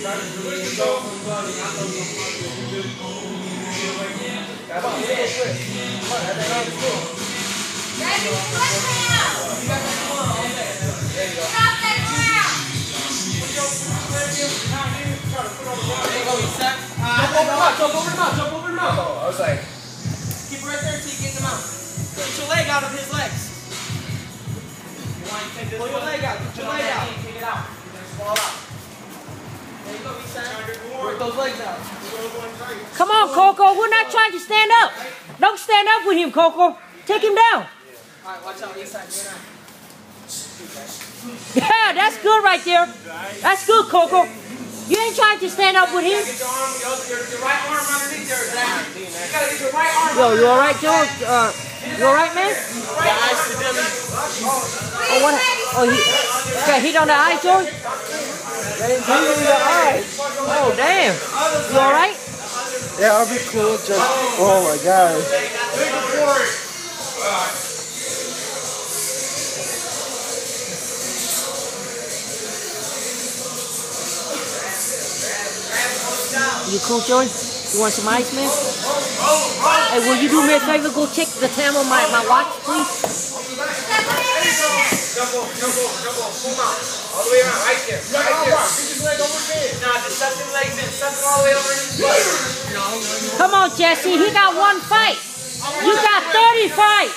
Jump over the mouth. I was like, keep it right there until you get him out. Get your leg out of his legs. Pull your leg out. Get your leg out. Take it out. Fall out. There you go, Eastside. Work those legs out. Come on, Coco. We're not trying to stand up. Don't stand up with him, Coco. Take him down. All right, watch out, Eastside. Yeah, that's good right there. That's good, Coco. You ain't trying to stand up with him. Get your arm, your right arm underneath there, Zach. You gotta get your right arm. Yo, you alright, Joe? You alright, man? Oh, what? Oh, he got hit on the eye, Joe? Got hit on the eye. Oh, damn. You alright? Yeah, I'll be cool. Just, oh my God. You cool, Joey? You want some ice, man? Hey, will you do me a favor? Go check the time on my watch, please. Jump on. All the way around, right there. Right there. Get his leg over there. Nah, just suck them legs in. Suck them all the way over his butt. Come on, Jesse. He got one fight. You got 30 fights.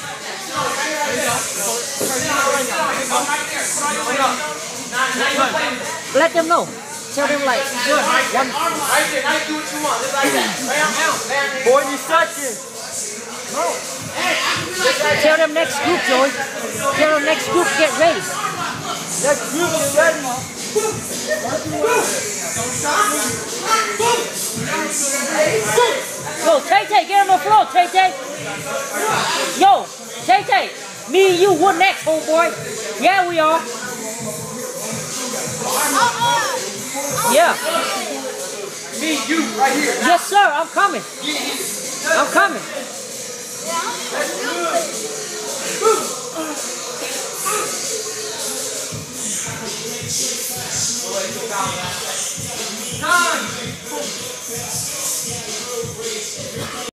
Let them know. Tell them like one. Right there. Now you do what you want. Just like that. Boy, you sucking. Tell them next group, Joey. Tell them next group get ready. Next group is ready. Yo, Tay-Tay, get on the floor, Tay-Tay. Yo, Tay-Tay, me and you, we're next, homeboy. Yeah, we are. Yeah. Me, you, right here. Yes, sir, I'm coming. I'm coming. Time.